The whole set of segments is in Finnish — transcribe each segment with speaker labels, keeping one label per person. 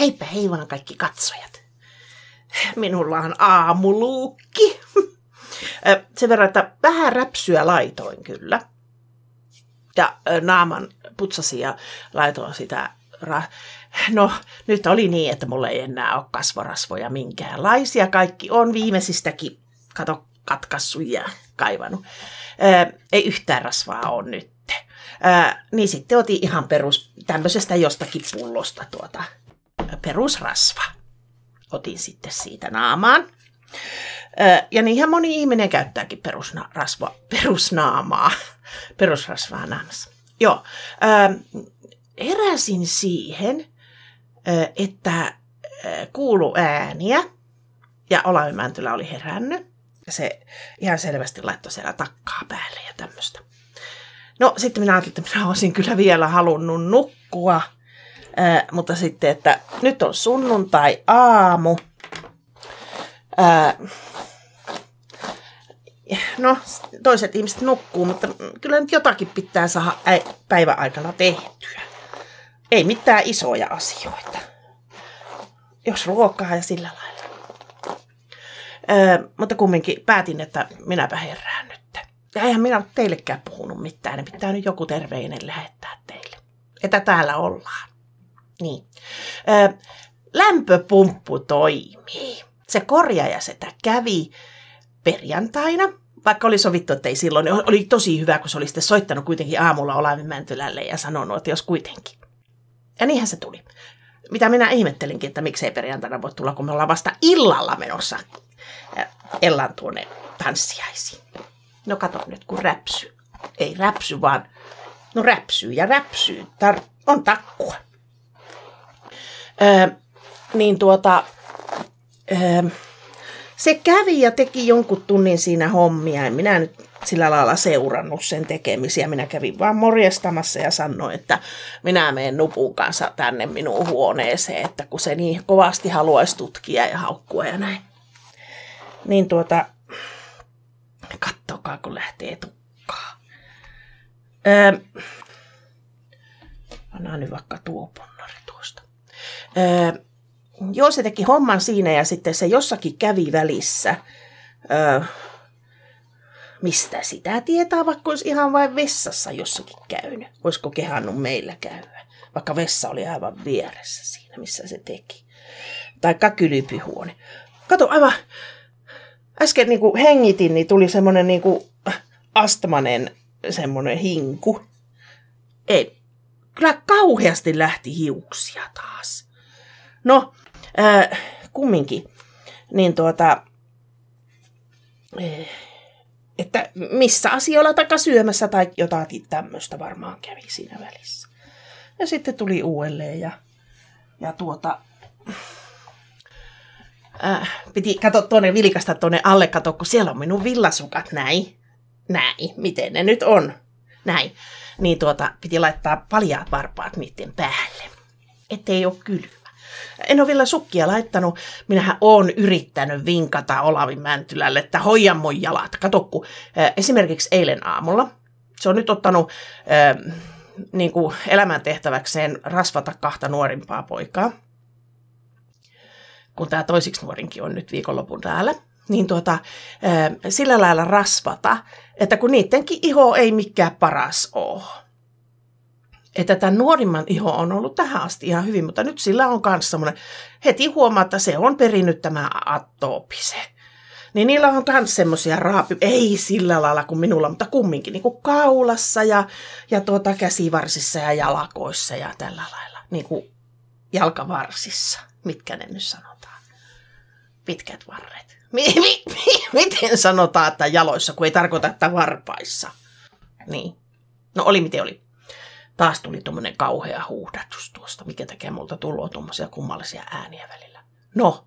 Speaker 1: Heipä hei vaan kaikki katsojat. Minulla on aamuluukki. Sen verran, että vähän räpsyä laitoin kyllä. Ja naaman putsasin ja laitoin sitä. No, nyt oli niin, että mulla ei enää ole kasvorasvoja minkäänlaisia. Kaikki on viimeisistäkin, kato, katkaissut ja kaivannut. Ei yhtään rasvaa ole nyt. Niin sitten otin ihan tämmöisestä jostakin pullosta perusrasva. Otin sitten siitä naamaan. Ja niinhän moni ihminen käyttääkin perusnaamaa. Perusrasvaa naamassa. Joo. Heräsin siihen, että kuului ääniä. Ja Olavi Mäntylä oli herännyt. Ja se ihan selvästi laittoi siellä takkaa päälle ja tämmöistä. No sitten minä ajattelin, että minä olisin kyllä vielä halunnut nukkua. Mutta sitten, että nyt on sunnuntai-aamu. No, toiset ihmiset nukkuu, mutta kyllä nyt jotakin pitää saada päivän aikana tehtyä. Ei mitään isoja asioita. Jos ruokaa ja sillä lailla. Mutta kumminkin päätin, että minäpä herään nyt. Ja eihän minä ole teillekään puhunut mitään. Ne pitää nyt joku terveinen lähettää teille. Että täällä ollaan. Niin. Lämpöpumppu toimii. Se korjaaja sitä kävi perjantaina. Vaikka oli sovittu, että ei silloin. Oli tosi hyvä, kun se oli sitten soittanut kuitenkin aamulla Olavi Mäntylälle ja sanonut, että jos kuitenkin. Ja niinhän se tuli. Mitä minä ihmettelinkin, että miksei perjantaina voi tulla, kun me ollaan vasta illalla menossa Ellan tuonne tanssiaisiin. No kato nyt, kun räpsy. Ei räpsy, vaan no räpsyy ja räpsyy. On takkua. Se kävi ja teki jonkun tunnin siinä hommia. En minä nyt sillä lailla seurannut sen tekemisiä. Minä kävin vaan morjestamassa ja sanoin, että minä menen nupun kanssa tänne minun huoneeseen, että kun se niin kovasti haluaisi tutkia ja haukkua ja näin. Niin kattokaa kun lähtee tukkaa. Anna nyt vaikka tuo ponnari tuosta. Joo, se teki homman siinä ja sitten se jossakin kävi välissä. Mistä sitä tietää, vaikka olisi ihan vain vessassa jossakin käynyt. Olisiko kehannut meillä käydä, vaikka vessa oli aivan vieressä siinä, missä se teki. Taikka kylpyhuone. Kato, aivan äsken niin kuin hengitin, niin tuli semmoinen niin kuin astmanen semmoinen hinku. Ei, kyllä kauheasti lähti hiuksia taas. No, kumminkin, niin että missä asioilla taikka syömässä tai jotakin tämmöistä varmaan kävi siinä välissä. Ja sitten tuli uudelleen ja piti vilkasta tuonne alle, kun siellä on minun villasukat, näin, miten ne nyt on, näin. Niin piti laittaa paljaat varpaat niiden päälle, ettei ole kylmä. En ole vielä sukkia laittanut. Minähän olen yrittänyt vinkata Olavi Mäntylälle, että hoija mun jalat. Kato, kun esimerkiksi eilen aamulla se on nyt ottanut niin kuin elämäntehtäväkseen rasvata 2 nuorimpaa poikaa. Kun tämä toisiksi nuorinkin on nyt viikonlopun täällä. Niin sillä lailla rasvata, että kun niidenkin iho ei mikään paras ole. Että tämän nuorimman iho on ollut tähän asti ihan hyvin, mutta nyt sillä on myös semmoinen, heti huomaa, että se on perinnyt tämä atoopise. Niin niillä on myös semmoisia ei sillä lailla kuin minulla, mutta kumminkin niin kuin kaulassa ja käsivarsissa ja jalkoissa ja tällä lailla. Niin kuin jalkavarsissa, mitkä ne nyt sanotaan. Pitkät varret. Miten sanotaan, että jaloissa, kun ei tarkoita, että varpaissa. Niin. No oli miten oli. Taas tuli tuommoinen kauhea huudatus tuosta, mikä tekee multa tuloa tuommoisia kummallisia ääniä välillä. No,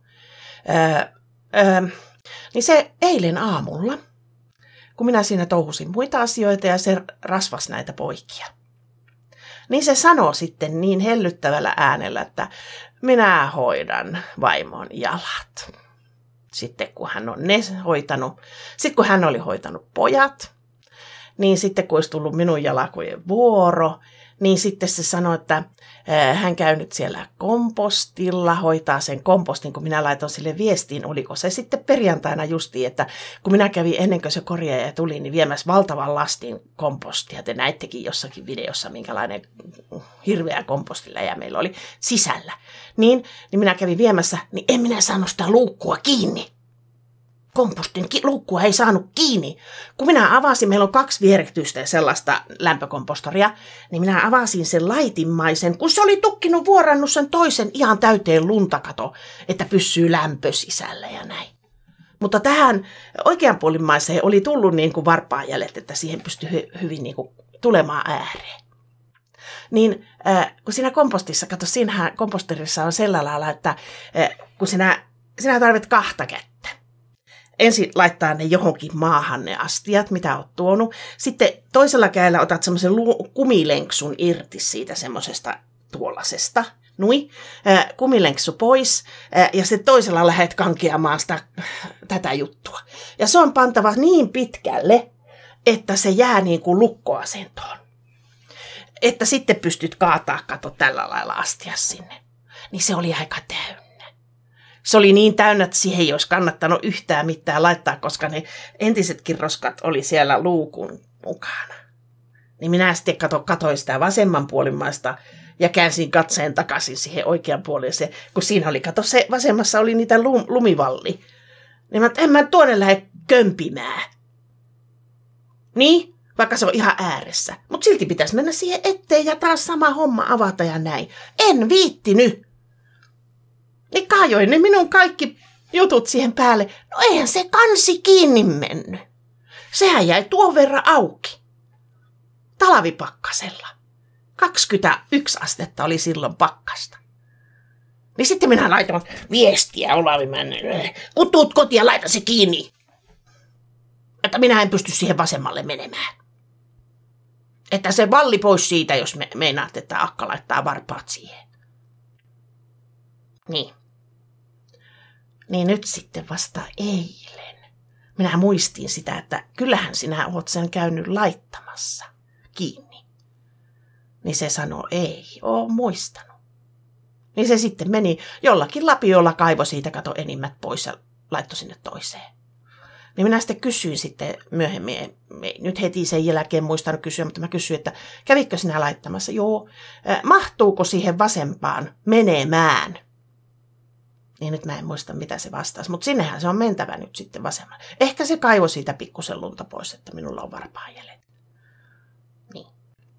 Speaker 1: niin se eilen aamulla, kun minä siinä touhusin muita asioita ja se rasvasi näitä poikia, niin se sanoi sitten niin hellyttävällä äänellä, että minä hoidan vaimon jalat. Sitten kun hän on ne hoitanut, sitten kun hän oli hoitanut pojat, niin sitten kun olisi tullut minun jalkojen vuoro, niin sitten se sanoi, että hän käy nyt siellä kompostilla, hoitaa sen kompostin, kun minä laitoin sille viestiin, oliko se sitten perjantaina justiin, että kun minä kävin ennen kuin se korjaaja tuli, niin viemässä valtavan lastin kompostia. Te näittekin jossakin videossa, minkälainen hirveä kompostiläjä meillä oli sisällä. Niin minä kävin viemässä, niin en minä saanut sitä luukkua kiinni. Kompostin luukkua ei saanut kiinni. Kun minä avasin, meillä on 2 vierektyistä sellaista lämpökompostoria, niin minä avasin sen laitimmaisen, kun se oli tukkinut vuorannut sen toisen ihan täyteen luntakato, että pysyy lämpö sisällä ja näin. Mutta tähän oikeanpuolimmaiseen oli tullut niin kuin varpaanjäljet, että siihen pystyi hyvin niin kuin tulemaan ääreen. Niin kun siinä kompostissa, kato, siinähän komposterissa on sillä lailla, että kun sinä tarvitset 2 kättä. Ensin laittaa ne johonkin maahan ne astiat, mitä olet tuonut. Sitten toisella kädellä otat semmoisen kumilenksun irti siitä semmoisesta tuollaisesta. Kumilenksu pois ja sitten toisella lähdet kankeamaan tätä juttua. Ja se on pantava niin pitkälle, että se jää niin kuin lukkoasentoon. Että sitten pystyt kaataa, kato tällä lailla astias sinne. Niin se oli aika täynnä. Se oli niin täynnä, että siihen ei olisi kannattanut yhtään mitään laittaa, koska ne entisetkin roskat oli siellä luukun mukana. Niin minä sitten katoin sitä vasemmanpuolimmaista ja käänsin katseen takaisin siihen oikeanpuoliseen, kun siinä oli, se vasemmassa oli niitä lumivalli. Niin mä en mä tuonne lähde kömpimään. Niin, vaikka se on ihan ääressä. Mutta silti pitäisi mennä siihen eteen ja taas sama homma avata ja näin. En viittinyt. Niin kaajoin ne minun kaikki jutut siihen päälle. No eihän se kansi kiinni mennyt. Sehän jäi tuon verran auki. Talvipakkasella. 21 astetta oli silloin pakkasta. Niin sitten minä laitan viestiä Olavimännelle. Kun tuut kotiin, laita se kiinni. Että minä en pysty siihen vasemmalle menemään. Että se valli pois siitä, jos meinaat, että akka laittaa varpaat siihen. Niin nyt sitten vasta eilen. Minä muistin sitä, että kyllähän sinä oot sen käynyt laittamassa kiinni. Niin se sanoi, ei oo muistanut. Niin se sitten meni jollakin lapiolla, kaivoi siitä, kato enimmät pois ja laittoi sinne toiseen. Niin minä sitten kysyin sitten myöhemmin, nyt heti sen jälkeen muistanut kysyä, mutta mä kysyin, että kävikö sinä laittamassa? Joo, mahtuuko siihen vasempaan menemään? Niin nyt mä en muista, mitä se vastasi, mutta sinnehän se on mentävä nyt sitten vasemmalle. Ehkä se kaivoi siitä pikkusen lunta pois, että minulla on varpaanjäljet. Niin.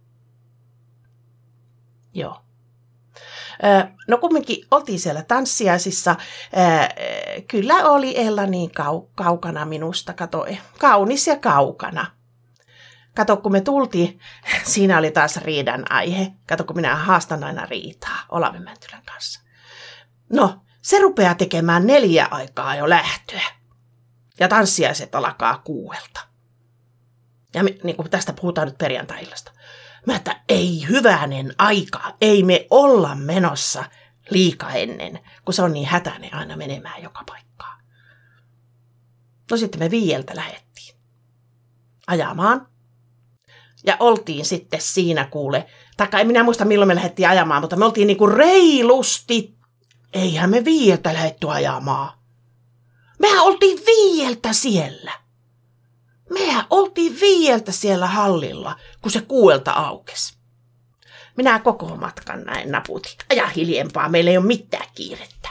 Speaker 1: Joo. No kumminkin oltiin siellä tanssiaisissa. Kyllä oli Ella niin kaukana minusta, kato, kaunis ja kaukana. Kato, kun me tultiin, siinä oli taas riidan aihe. Kato, kun minä haastan aina riitaa Olavi Mäntylän kanssa. No, se rupeaa tekemään 4 aikaa jo lähtöä. Ja tanssiaiset alkaa 6. Ja niin kuin tästä puhutaan nyt perjantai-illasta. Mä että ei hyvänen aika, ei me olla menossa liika ennen, kun se on niin hätäinen aina menemään joka paikkaan. No sitten me 5 lähdettiin ajamaan. Ja oltiin sitten siinä kuule, taikka en minä muista milloin me lähdettiin ajamaan, mutta me oltiin niinku reilusti, eihän me 5 lähdetty ajamaan. Mehän oltiin 5 siellä. Mehän oltiin 5 siellä hallilla, kun se 6 aukesi. Minä koko matkan näin naputin. Aja hiljempaa, meillä ei ole mitään kiirettä.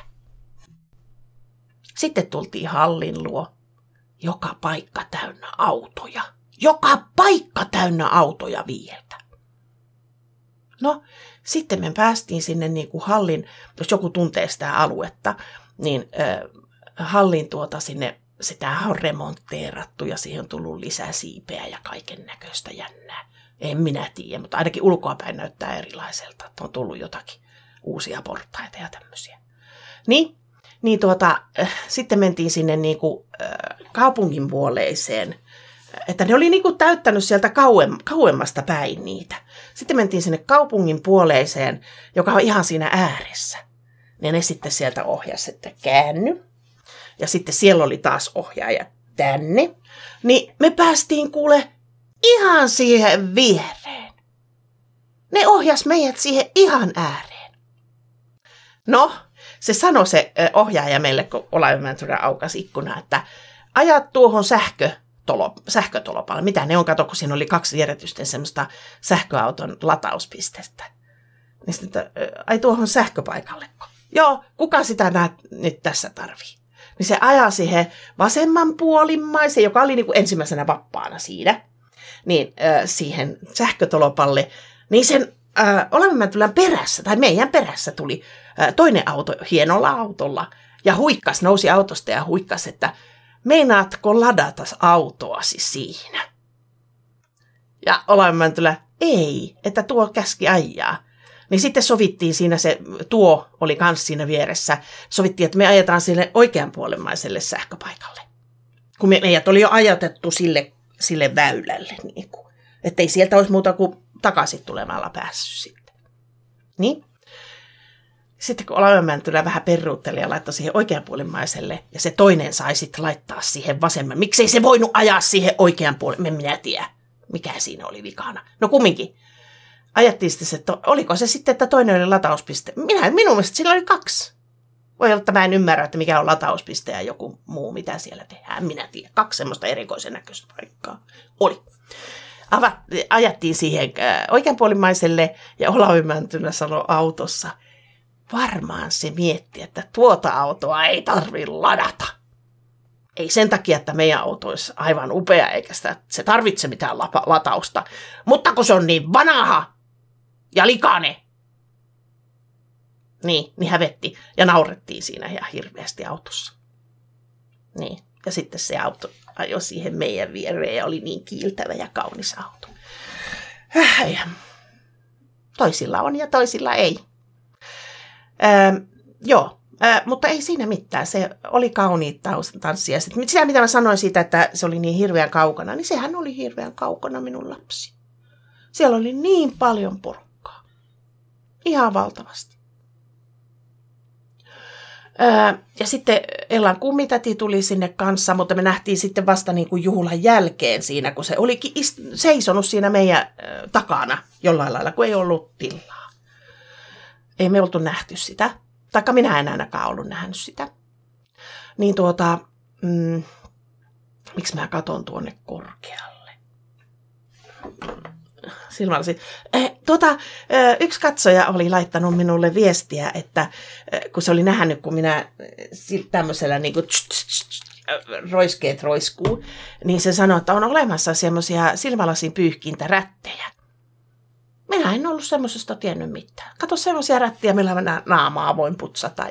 Speaker 1: Sitten tultiin hallin luo. Joka paikka täynnä autoja. Joka paikka täynnä autoja 5. No, sitten me päästiin sinne niin kuin hallin, jos joku tuntee sitä aluetta, niin hallin sinne. Sitä on remontteerattu ja siihen on tullut lisää siipeä ja kaiken näköistä jännää. En minä tiedä, mutta ainakin ulkoapäin näyttää erilaiselta, että on tullut jotakin uusia portaita ja tämmöisiä. Sitten mentiin sinne niinku, kaupungin puoleiseen, että ne oli niinku täyttänyt sieltä kauemmasta päin niitä. Sitten mentiin sinne kaupungin puoleiseen, joka on ihan siinä ääressä. Ja ne sitten sieltä ohjasi, että käänny. Ja sitten siellä oli taas ohjaaja tänne. Niin me päästiin kuule ihan siihen viereen. Ne ohjas meidät siihen ihan ääreen. No, se sanoi se ohjaaja meille, kun Olavi Mäntylä aukasi ikkuna, että ajat tuohon sähkötolopalle. Mitä ne on, kato, kun siinä oli 2 järjestysten semmoista sähköauton latauspistettä. Niin sitten, ai tuohon sähköpaikalleko? Joo, kuka sitä nyt tässä tarvii? Niin se ajaa siihen vasemmanpuolimmaisen, joka oli niin kuin ensimmäisenä vappaana siinä, niin siihen sähkötolopalle. Niin sen Olavi Mäntylän perässä, tai meidän perässä tuli toinen auto hienolla autolla. Ja nousi autosta ja huikkasi, että meinaatko ladata autoasi siinä? Ja Olavi Mäntylä, ei, että tuo käski ajaa. Niin sitten sovittiin siinä, tuo oli kans siinä vieressä, sovittiin, että me ajetaan sille oikeanpuolimmaiselle sähköpaikalle. Kun meidät oli jo ajatettu sille väylälle, niin kuin, ettei sieltä olisi muuta kuin takaisin tulemalla päässyt sitten. Niin. Sitten kun Olavi Mäntylä vähän peruutteli ja laittoi siihen oikeanpuolimmaiselle, ja se toinen sai sitten laittaa siihen vasemman. Miksei se voinut ajaa siihen oikeanpuolimmaiselle? Minä tiedä, mikä siinä oli vikana. No kumminkin. Ajettiin sitten, että oliko se sitten, että toinen oli latauspiste. Minun mielestä sillä oli 2. Voi olla, että mä en ymmärrä, että mikä on latauspiste ja joku muu, mitä siellä tehdään. Minä tiedän. 2 semmoista erikoisen näköistä paikkaa oli. Ajettiin siihen oikeanpuolimmaiselle ja Olavi Mäntylä sanoi autossa. Varmaan se mietti, että tuota autoa ei tarvitse ladata. Ei sen takia, että meidän auto olisi aivan upea, eikä se tarvitse mitään latausta. Mutta kun se on niin vanha ja likainen, niin hävetti ja naurettiin siinä ihan hirveästi autossa. Niin, ja sitten se auto ajoi siihen meidän viereen ja oli niin kiiltävä ja kaunis auto. Toisilla on ja toisilla ei. Joo, mutta ei siinä mitään. Se oli kauniit tanssia. Sitten sitä, mitä mä sanoin siitä, että se oli niin hirveän kaukana, niin sehän oli hirveän kaukana minun lapsi. Siellä oli niin paljon porukkaa. Ihan valtavasti. Ja sitten Ellan kummitäti tuli sinne kanssa, mutta me nähtiin sitten vasta niin kuin juhlan jälkeen siinä, kun se olikin seisonut siinä meidän takana jollain lailla, kun ei ollut tilaa. Ei me oltu nähty sitä. Taikka minä en ainakaan ollut nähnyt sitä. Niin miksi mä katon tuonne korkealle? Silmälasit. Yksi katsoja oli laittanut minulle viestiä, että kun se oli nähnyt, kun minä tämmöisellä niin kuin roiskeet roiskuu, niin se sanoi, että on olemassa semmoisia silmälasin pyyhkintärättejä. Minä en ollut semmoisesta tiennyt mitään. Kato semmoisia rättiä, millä mä naamaa voin putsata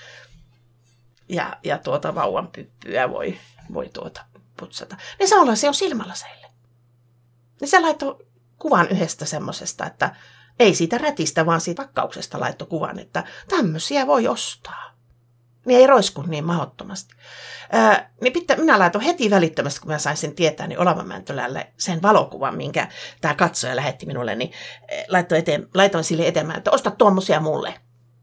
Speaker 1: ja vauvan pyppyä voi putsata. Niin samalla se on silmälaseille. Niin se laittoi kuvan yhdestä semmoisesta, että ei siitä rätistä, vaan siitä pakkauksesta laittoi kuvan, että tämmöisiä voi ostaa. Niin ei roisku niin mahdottomasti. Niin minä laitoin heti välittömästi, kun mä sain sen tietää, niin Olavi Mäntylälle sen valokuvan, minkä tämä katsoja lähetti minulle, niin laitoin sille eteenpäin, että osta tuommoisia mulle.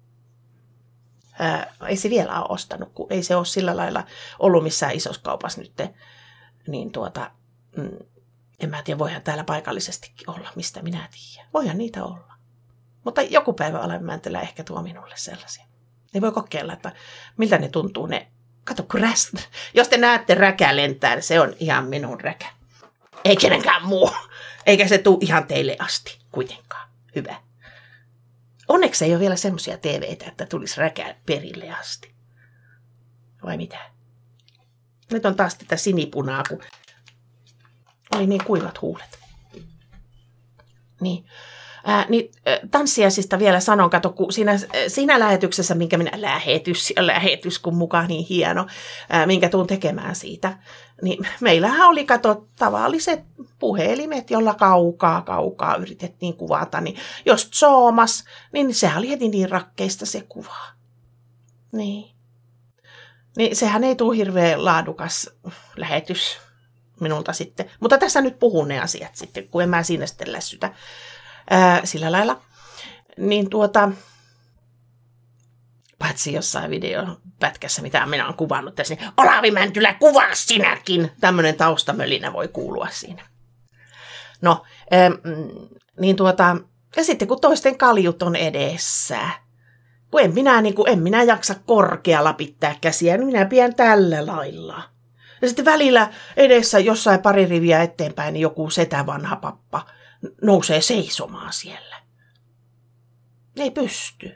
Speaker 1: Ei se vielä ole ostanut, kun ei se ole sillä lailla ollut missään isossa kaupassa nyt. Niin en mä tiedä, voihan täällä paikallisestikin olla, mistä minä tiedän. Voihan niitä olla. Mutta joku päivä Olavi Mäntylä ehkä tuo minulle sellaisia. Ne voi kokeilla, että miltä ne tuntuu ne. Kato, kun jos te näette räkä lentää, niin se on ihan minun räkä. Ei kenenkään muu. Eikä se tule ihan teille asti kuitenkaan. Hyvä. Onneksi ei ole vielä semmoisia TV:tä, että tulisi räkä perille asti. Vai mitä? Nyt on taas tätä sinipunaa, kun oli niin kuivat huulet. Niin. Tanssiaisista vielä sanon, kato, kun siinä lähetyksessä, minkä minä lähetys, kun mukaan niin hieno, minkä tuun tekemään siitä, niin meillähän oli, kato, tavalliset puhelimet, jolla kaukaa yritettiin kuvata, niin jos zoomas, niin sehän oli heti niin rakkeista se kuva. Niin sehän ei tule hirveän laadukas lähetys minulta sitten, mutta tässä nyt puhun ne asiat sitten, kun en mä siinä sitten lässytä. Sillä lailla, niin paitsi jossain videopätkässä, mitä minä olen kuvannut tässä, niin Olavi Mäntylä, kuvaa sinäkin! Tämmöinen taustamölinä voi kuulua siinä. No, niin Ja sitten kun toisten kaljut on edessä, kun en minä jaksa korkealla pitää käsiä, niin minä pidän tällä lailla. Ja sitten välillä edessä jossain pari riviä eteenpäin, niin joku setä vanha pappa nousee seisomaan siellä. Ei pysty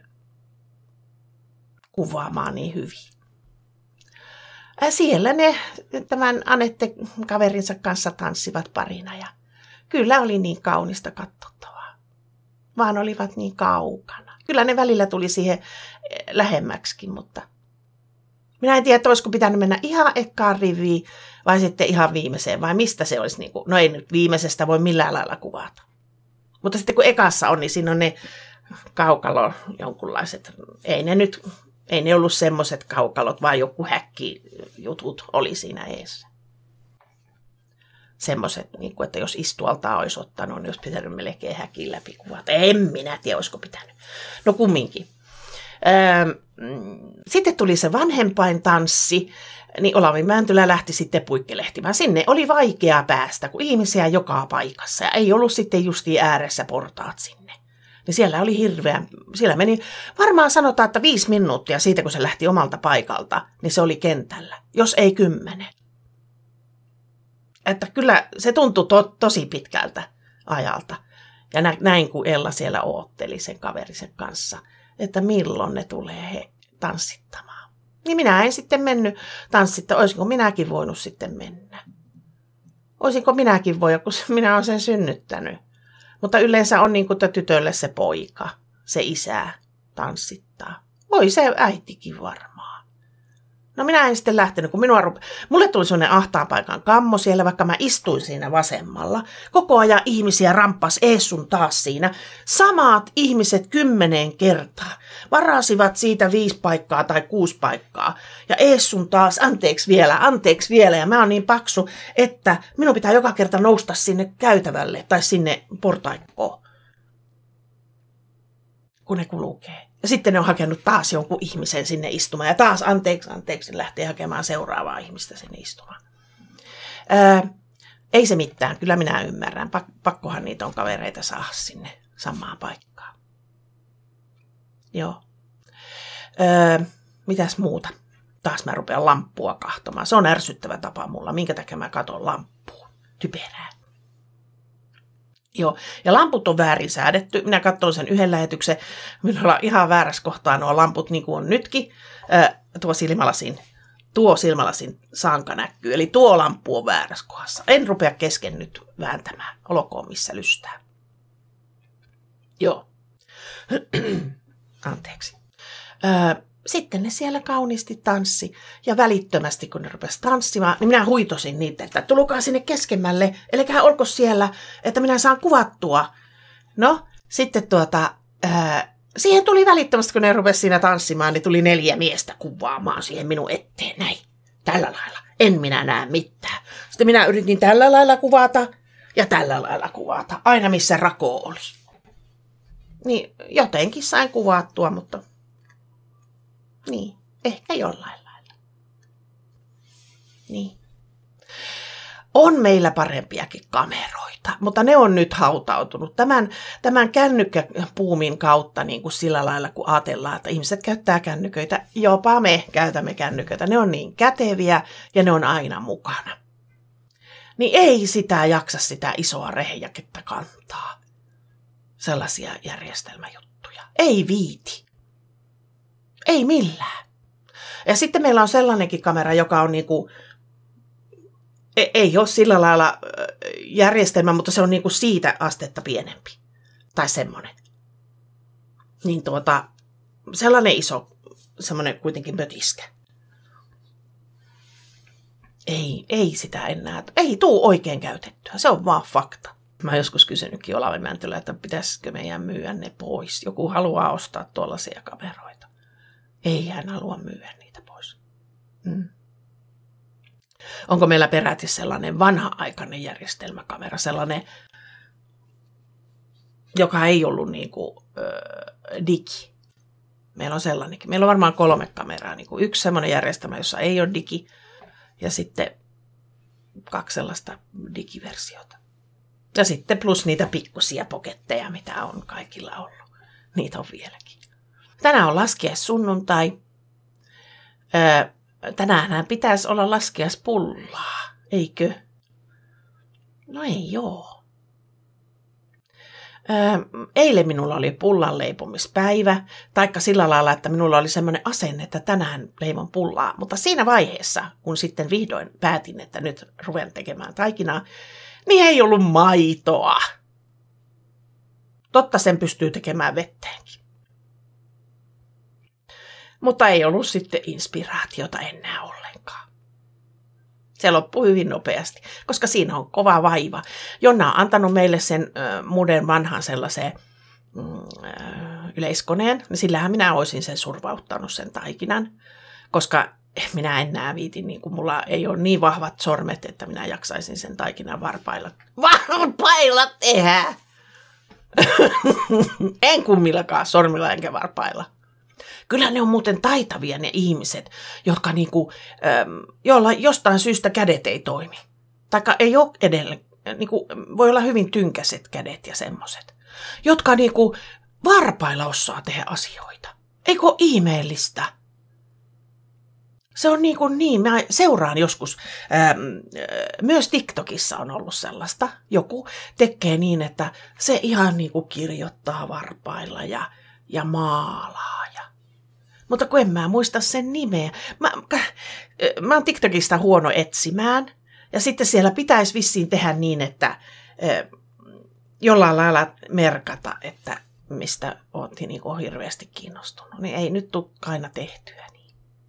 Speaker 1: kuvaamaan niin hyvin. Siellä ne tämän Anette-kaverinsa kanssa tanssivat parina ja kyllä oli niin kaunista katsottavaa, vaan olivat niin kaukana. Kyllä ne välillä tuli siihen lähemmäksikin, mutta minä en tiedä, että olisiko pitänyt mennä ihan ekkaan riviin vai sitten ihan viimeiseen, vai mistä se olisi. No ei nyt viimeisestä voi millään lailla kuvata. Mutta sitten kun ekassa on, niin siinä on ne kaukalon jonkunlaiset, ei ne ollut semmoiset kaukalot, vaan joku häkkijutut oli siinä eessä. Semmoiset, niin että jos istualtaan olisi ottanut, niin olisi pitänyt melkein häkin läpi kuvata. En minä tiedä, olisiko pitänyt. No kumminkin. Sitten tuli se vanhempaintanssi, niin Olavi Mäntylä lähti sitten puikkelehtimään. Sinne oli vaikea päästä, kun ihmisiä joka paikassa ja ei ollut sitten justiin ääressä portaat sinne. Niin siellä oli siellä meni varmaan sanotaan, että 5 minuuttia siitä, kun se lähti omalta paikalta, niin se oli kentällä, jos ei 10. Että kyllä se tuntui tosi pitkältä ajalta. Ja näin kun Ella siellä ootteli sen kaverisen kanssa, että milloin ne tulee tanssittamaan. Niin minä en sitten mennyt tanssittamaan. Olisinko minäkin voinut sitten mennä? Olisinko minäkin voinut, kun minä olen sen synnyttänyt. Mutta yleensä on niin kuin tytölle se poika, se isä tanssittaa. Voi se äitikin varmaan. No minä en sitten lähtenyt, kun mulle tuli sellainen ahtaan paikan kammo siellä, vaikka mä istuin siinä vasemmalla. Koko ajan ihmisiä ramppas ees sun taas siinä. Samat ihmiset 10 kertaa. Varasivat siitä 5 paikkaa tai 6 paikkaa. Ja ees sun taas, anteeksi vielä. Ja mä oon niin paksu, että minun pitää joka kerta nousta sinne käytävälle tai sinne portaikkoon, kun ne kulkee. Ja sitten ne on hakenut taas jonkun ihmisen sinne istumaan. Ja taas anteeksi, lähtee hakemaan seuraavaa ihmistä sinne istumaan. Ei se mitään, kyllä minä ymmärrän. Pakkohan niitä on kavereita saada sinne samaan paikkaan. Joo. Mitäs muuta? Taas mä rupean lamppua kahtomaan. Se on ärsyttävä tapa mulla. Minkä takia mä katon lamppua? Typerää. Joo, ja lamput on väärin säädetty. Minä katson sen yhden lähetyksen. Minulla on ihan väärässä kohtaa nuo lamput, niin kuin on nytkin. Tuo silmälasin sanka näkyy. Eli tuo lamppu on väärässä kohdassa. En rupea kesken nyt vääntämään. Olkoon missä lystää. Joo. Anteeksi. Sitten ne siellä kauniisti tanssi. Ja välittömästi, kun ne rupesi tanssimaan, niin minä huitosin niitä, että tulkaa sinne keskemmälle. Elikä olko siellä, että minä saan kuvattua. No, sitten siihen tuli välittömästi, kun ne rupesi siinä tanssimaan, niin tuli 4 miestä kuvaamaan siihen minun eteen. Näin, tällä lailla. En minä näe mitään. Sitten minä yritin tällä lailla kuvata ja tällä lailla kuvata. Aina missä rako oli. Niin, jotenkin sain kuvattua, mutta niin, ehkä jollain lailla. Niin. On meillä parempiakin kameroita, mutta ne on nyt hautautunut tämän kännykkäpuumin kautta niin kuin sillä lailla, kun ajatellaan, että ihmiset käyttää kännyköitä. Jopa me käytämme kännyköitä. Ne on niin käteviä ja ne on aina mukana. Niin ei jaksa sitä isoa rehjaketta kantaa. Sellaisia järjestelmäjuttuja. Ei viiti. Ei millään. Ja sitten meillä on sellainenkin kamera, joka on niinku, ei ole sillä lailla järjestelmä, mutta se on niinku siitä astetta pienempi. Tai semmoinen. Niin sellainen iso, semmoinen kuitenkin mötiskä. Ei sitä enää, ei tuu oikein käytettyä. Se on vaan fakta. Mä oon joskus kysynytkin Olavi Mäntylä, että pitäisikö meidän myyä ne pois. Joku haluaa ostaa tuollaisia kameroita. Ei hän halua myyä niitä pois. Onko meillä peräti sellainen vanha-aikainen järjestelmäkamera, sellainen, joka ei ollut niinku, digi. Meillä on sellainenkin. Meillä on varmaan 3 kameraa. Niinku yksi sellainen järjestelmä, jossa ei ole digi, ja sitten 2 sellaista digiversiota. Ja sitten plus niitä pikkusia poketteja, mitä on kaikilla ollut. Niitä on vieläkin. Tänään on laskiaissunnuntai. Tänään pitäisi olla laskiaispullaa, eikö? No ei oo. Eilen minulla oli pullan leipomispäivä, taikka sillä lailla, että minulla oli semmoinen asenne, että tänään leivon pullaa. Mutta siinä vaiheessa, kun sitten vihdoin päätin, että nyt ruven tekemään taikinaa, niin ei ollut maitoa. Totta sen pystyy tekemään vetteenkin. Mutta ei ollut sitten inspiraatiota enää ollenkaan. Se loppui hyvin nopeasti, koska siinä on kova vaiva. Jonna on antanut meille sen Muden vanhan sellaisen yleiskoneen, niin sillähän minä olisin sen survauttanut sen taikinan, koska minä en enää viitin, niin kuin mulla ei ole niin vahvat sormet, että minä jaksaisin sen taikinan varpailla tehdä. En kummillakaan sormilla enkä varpailla. Kyllä ne on muuten taitavia ne ihmiset, jotka joilla jostain syystä kädet ei toimi. Taikka ei ole edelleen, voi olla hyvin tynkäiset kädet ja semmoiset, jotka varpailla osaa tehdä asioita. Eikö ole ihmeellistä? Se on niin, mä seuraan joskus, myös TikTokissa on ollut sellaista, joku tekee niin, että se ihan kirjoittaa varpailla ja maalaa. Mutta kun en mä muista sen nimeä. Mä oon TikTokista huono etsimään, ja sitten siellä pitäisi vissiin tehdä niin, että jollain lailla merkata, että mistä oot hirveästi kiinnostunut. Niin ei nyt tule aina tehtyä niin.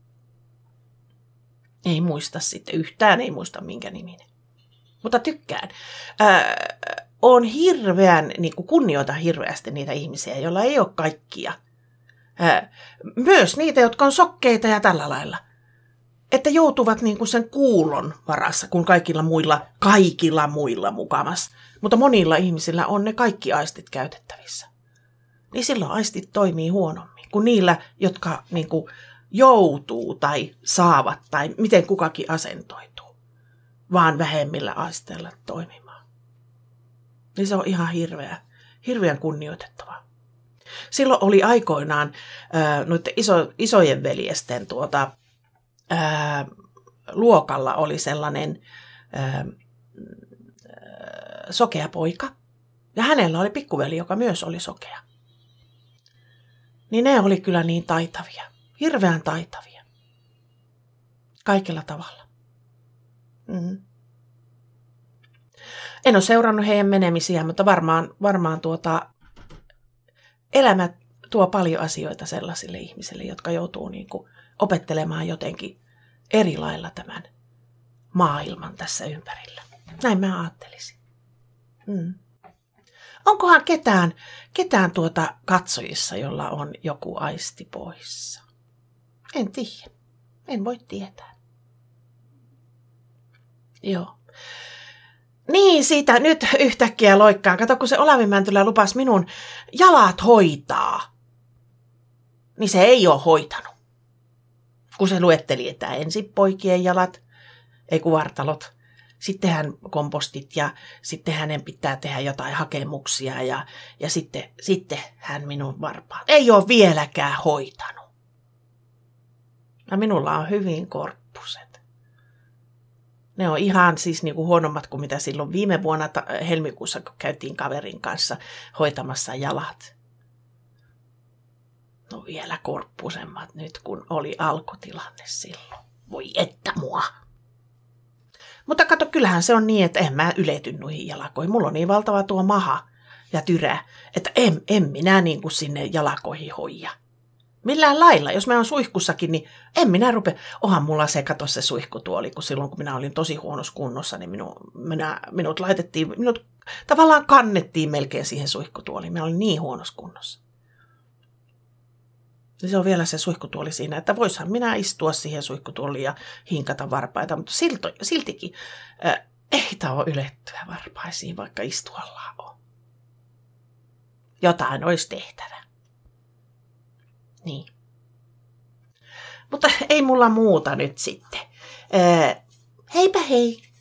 Speaker 1: Ei muista sitten yhtään, ei muista minkä niminen. Mutta tykkään. On kunnioitan hirveästi niitä ihmisiä, joilla ei ole kaikkia. Myös niitä, jotka on sokkeita ja tällä lailla. Että joutuvat sen kuulon varassa, kun kaikilla muilla mukamas. Mutta monilla ihmisillä on ne kaikki aistit käytettävissä. Niin silloin aistit toimii huonommin kuin niillä, jotka joutuu tai saavat tai miten kukakin asentoituu, vaan vähemmillä aisteilla toimimaan. Niin se on ihan hirveän kunnioitettavaa. Silloin oli aikoinaan noiden isojen veljesten luokalla oli sellainen sokea poika. Ja hänellä oli pikkuveli, joka myös oli sokea. Niin ne oli kyllä niin taitavia. Hirveän taitavia. Kaikilla tavalla. En ole seurannut heidän menemisiään, mutta varmaan elämä tuo paljon asioita sellaisille ihmisille, jotka joutuu opettelemaan jotenkin eri lailla tämän maailman tässä ympärillä. Näin mä ajattelisin. Onkohan ketään katsojissa, jolla on joku aisti poissa? En tiedä. En voi tietää. Joo. Niin, siitä nyt yhtäkkiä loikkaan. Kato, kun se Olavi Mäntylä lupasi minun jalat hoitaa, niin se ei ole hoitanut. Kun se luetteli, että ensin poikien jalat, ei kun vartalot, sitten hän kompostit ja sitten hänen pitää tehdä jotain hakemuksia ja sitten hän minun varpaat. Ei ole vieläkään hoitanut. Ja minulla on hyvin korppuset. Ne on ihan siis huonommat kuin mitä silloin viime vuonna helmikuussa, kun käytiin kaverin kanssa hoitamassa jalat. No vielä korppusemmat nyt, kun oli alkutilanne silloin. Voi että mua. Mutta kato, kyllähän se on niin, että en mä ylety noihin jalkoihin. Mulla on niin valtava tuo maha ja tyrä, että en minä sinne jalkoihin hoija. Millään lailla. Jos mä oon suihkussakin, niin en minä rupea. Onhan mulla se, kato se suihkutuoli, kun silloin kun minä olin tosi huonossa kunnossa, niin minut tavallaan kannettiin melkein siihen suihkutuoliin. Minä olin niin huonossa kunnossa. Ja se on vielä se suihkutuoli siinä, että voishan minä istua siihen suihkutuoliin ja hinkata varpaita, mutta siltikin ei taho ylettyä varpaisiin, vaikka istuallaan on. Jotain olisi tehtävä. Niin. Mutta ei mulla muuta nyt sitten. Heipä hei!